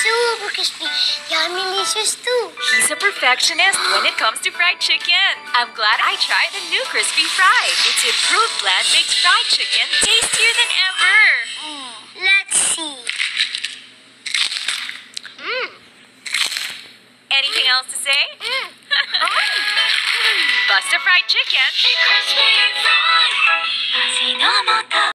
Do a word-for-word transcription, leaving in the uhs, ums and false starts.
super crispy. Yummy delicious too. He's a perfectionist when it comes to fried chicken. I'm glad I tried the new crispy fry. Its improved blend makes fried chicken tastier than ever. Mm. Let's see. Mm. Anything else to say? Mm. Bust a fried chicken. Crispy fry. Ajinomoto.